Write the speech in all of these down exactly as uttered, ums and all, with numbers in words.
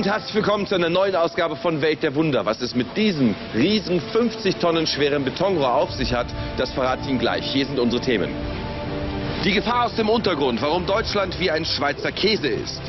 herzlich willkommen zu einer neuen Ausgabe von Welt der Wunder. Was es mit diesem riesen fünfzig Tonnen schweren Betonrohr auf sich hat, das verrate ich Ihnen gleich. Hier sind unsere Themen. Die Gefahr aus dem Untergrund, warum Deutschland wie ein Schweizer Käse ist.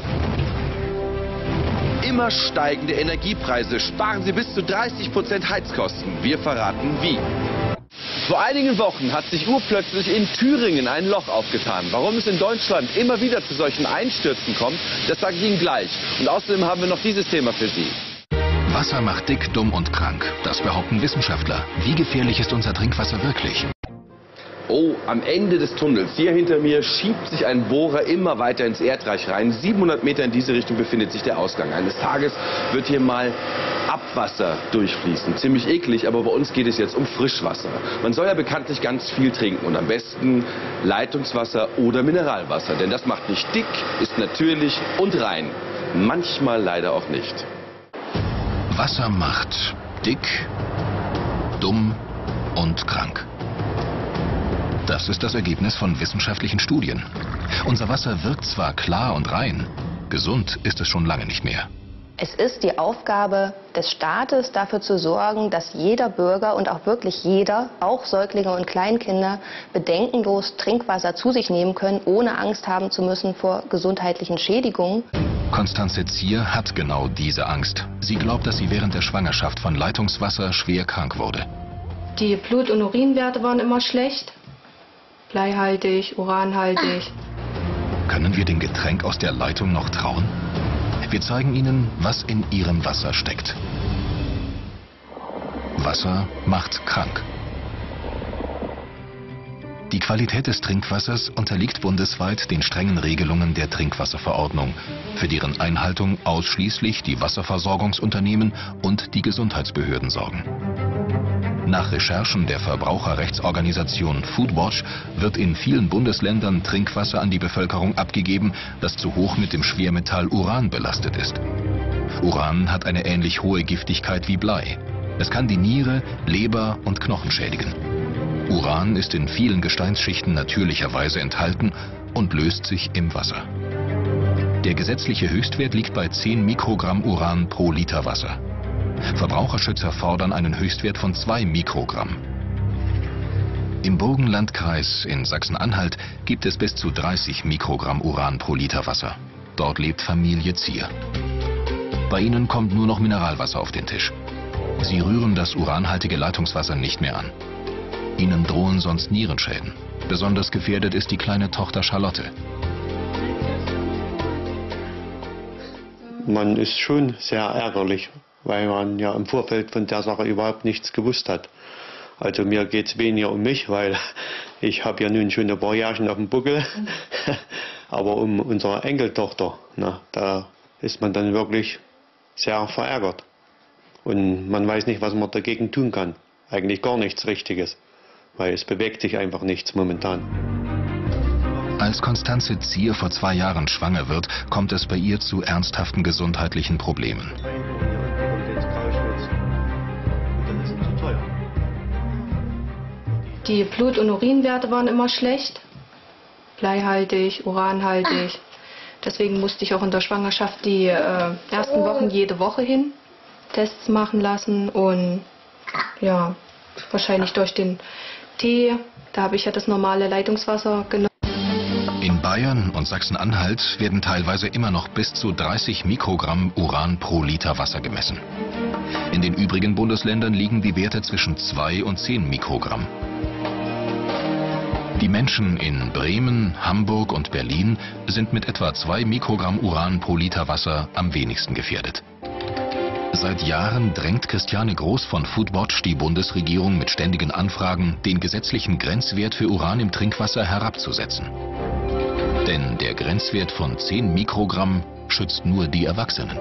Immer steigende Energiepreise, sparen Sie bis zu dreißig Prozent Heizkosten. Wir verraten wie. Vor einigen Wochen hat sich urplötzlich in Thüringen ein Loch aufgetan. Warum es in Deutschland immer wieder zu solchen Einstürzen kommt, das sage ich Ihnen gleich. Und außerdem haben wir noch dieses Thema für Sie. Wasser macht dick, dumm und krank. Das behaupten Wissenschaftler. Wie gefährlich ist unser Trinkwasser wirklich? Oh, am Ende des Tunnels, hier hinter mir, schiebt sich ein Bohrer immer weiter ins Erdreich rein. siebenhundert Meter in diese Richtung befindet sich der Ausgang. Eines Tages wird hier mal Abwasser durchfließen. Ziemlich eklig, aber bei uns geht es jetzt um Frischwasser. Man soll ja bekanntlich ganz viel trinken und am besten Leitungswasser oder Mineralwasser. Denn das macht nicht dick, ist natürlich und rein. Manchmal leider auch nicht. Wasser macht dick, dumm und krank. Das ist das Ergebnis von wissenschaftlichen Studien. Unser Wasser wirkt zwar klar und rein, gesund ist es schon lange nicht mehr. Es ist die Aufgabe des Staates, dafür zu sorgen, dass jeder Bürger und auch wirklich jeder, auch Säuglinge und Kleinkinder, bedenkenlos Trinkwasser zu sich nehmen können, ohne Angst haben zu müssen vor gesundheitlichen Schädigungen. Konstanze Zier hat genau diese Angst. Sie glaubt, dass sie während der Schwangerschaft von Leitungswasser schwer krank wurde. Die Blut- und Urinwerte waren immer schlecht. Bleihaltig, uranhaltig. Können wir dem Getränk aus der Leitung noch trauen? Wir zeigen Ihnen, was in Ihrem Wasser steckt. Wasser macht krank. Die Qualität des Trinkwassers unterliegt bundesweit den strengen Regelungen der Trinkwasserverordnung, für deren Einhaltung ausschließlich die Wasserversorgungsunternehmen und die Gesundheitsbehörden sorgen. Nach Recherchen der Verbraucherrechtsorganisation Foodwatch wird in vielen Bundesländern Trinkwasser an die Bevölkerung abgegeben, das zu hoch mit dem Schwermetall Uran belastet ist. Uran hat eine ähnlich hohe Giftigkeit wie Blei. Es kann die Niere, Leber und Knochen schädigen. Uran ist in vielen Gesteinsschichten natürlicherweise enthalten und löst sich im Wasser. Der gesetzliche Höchstwert liegt bei zehn Mikrogramm Uran pro Liter Wasser. Verbraucherschützer fordern einen Höchstwert von zwei Mikrogramm. Im Burgenlandkreis in Sachsen-Anhalt gibt es bis zu dreißig Mikrogramm Uran pro Liter Wasser. Dort lebt Familie Zier. Bei ihnen kommt nur noch Mineralwasser auf den Tisch. Sie rühren das uranhaltige Leitungswasser nicht mehr an. Ihnen drohen sonst Nierenschäden. Besonders gefährdet ist die kleine Tochter Charlotte. Man ist schon sehr ärgerlich, weil man ja im Vorfeld von der Sache überhaupt nichts gewusst hat. Also mir geht es weniger um mich, weil ich habe ja nun schon ein paar Jährchen auf dem Buckel, aber um unsere Enkeltochter, na, da ist man dann wirklich sehr verärgert. Und man weiß nicht, was man dagegen tun kann. Eigentlich gar nichts Richtiges, weil es bewegt sich einfach nichts momentan. Als Konstanze Zier vor zwei Jahren schwanger wird, kommt es bei ihr zu ernsthaften gesundheitlichen Problemen. Die Blut- und Urinwerte waren immer schlecht. Bleihaltig, uranhaltig. Deswegen musste ich auch in der Schwangerschaft die äh, ersten Wochen jede Woche hin Tests machen lassen. Und ja, wahrscheinlich durch den Tee, da habe ich ja das normale Leitungswasser genommen. In Bayern und Sachsen-Anhalt werden teilweise immer noch bis zu dreißig Mikrogramm Uran pro Liter Wasser gemessen. In den übrigen Bundesländern liegen die Werte zwischen zwei und zehn Mikrogramm. Die Menschen in Bremen, Hamburg und Berlin sind mit etwa zwei Mikrogramm Uran pro Liter Wasser am wenigsten gefährdet. Seit Jahren drängt Christiane Groß von Foodwatch die Bundesregierung mit ständigen Anfragen, den gesetzlichen Grenzwert für Uran im Trinkwasser herabzusetzen. Denn der Grenzwert von zehn Mikrogramm schützt nur die Erwachsenen.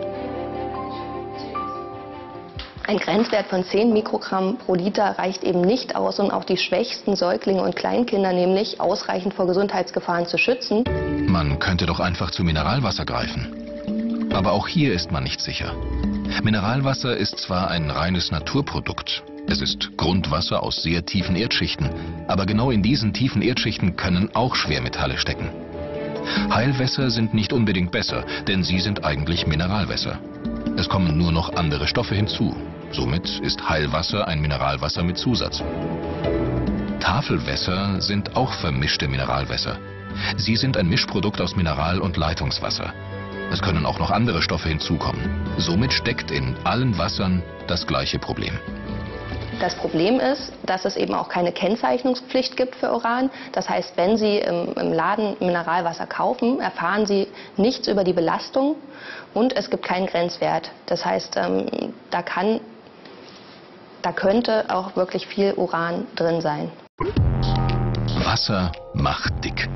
Ein Grenzwert von zehn Mikrogramm pro Liter reicht eben nicht aus, um auch die schwächsten Säuglinge und Kleinkinder nämlich ausreichend vor Gesundheitsgefahren zu schützen. Man könnte doch einfach zu Mineralwasser greifen. Aber auch hier ist man nicht sicher. Mineralwasser ist zwar ein reines Naturprodukt. Es ist Grundwasser aus sehr tiefen Erdschichten. Aber genau in diesen tiefen Erdschichten können auch Schwermetalle stecken. Heilwässer sind nicht unbedingt besser, denn sie sind eigentlich Mineralwässer. Es kommen nur noch andere Stoffe hinzu. Somit ist Heilwasser ein Mineralwasser mit Zusatz. Tafelwässer sind auch vermischte Mineralwässer. Sie sind ein Mischprodukt aus Mineral- und Leitungswasser. Es können auch noch andere Stoffe hinzukommen. Somit steckt in allen Wassern das gleiche Problem. Das Problem ist, dass es eben auch keine Kennzeichnungspflicht gibt für Uran. Das heißt, wenn Sie im, im Laden Mineralwasser kaufen, erfahren Sie nichts über die Belastung und es gibt keinen Grenzwert. Das heißt, ähm, da, kann, da könnte auch wirklich viel Uran drin sein. Wasser macht dick.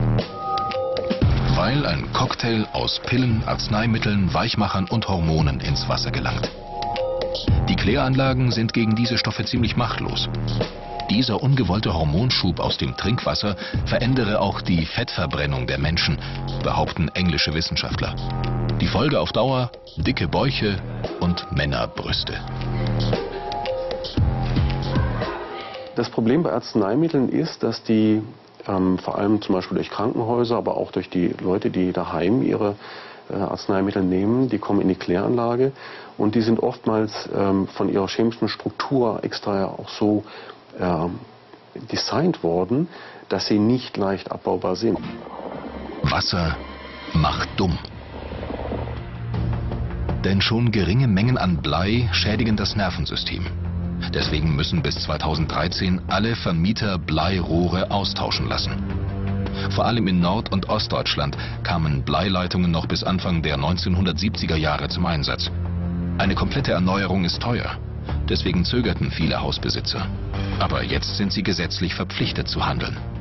Weil ein Cocktail aus Pillen, Arzneimitteln, Weichmachern und Hormonen ins Wasser gelangt. Die Kläranlagen sind gegen diese Stoffe ziemlich machtlos. Dieser ungewollte Hormonschub aus dem Trinkwasser verändere auch die Fettverbrennung der Menschen, behaupten englische Wissenschaftler. Die Folge auf Dauer: dicke Bäuche und Männerbrüste. Das Problem bei Arzneimitteln ist, dass die ähm, vor allem zum Beispiel durch Krankenhäuser, aber auch durch die Leute, die daheim ihre äh, Arzneimittel nehmen, die kommen in die Kläranlage und die sind oftmals ähm, von ihrer chemischen Struktur extra auch so ähm, designt worden, dass sie nicht leicht abbaubar sind. Wasser macht dumm. Denn schon geringe Mengen an Blei schädigen das Nervensystem. Deswegen müssen bis zweitausenddreizehn alle Vermieter Bleirohre austauschen lassen. Vor allem in Nord- und Ostdeutschland kamen Bleileitungen noch bis Anfang der neunzehnhundertsiebziger Jahre zum Einsatz. Eine komplette Erneuerung ist teuer. Deswegen zögerten viele Hausbesitzer. Aber jetzt sind sie gesetzlich verpflichtet zu handeln.